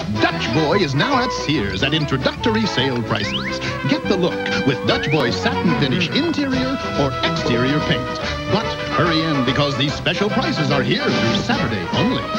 Dutch Boy is now at Sears at introductory sale prices. Get the look with Dutch Boy's satin finish interior or exterior paint. But hurry in because these special prices are here through Saturday only.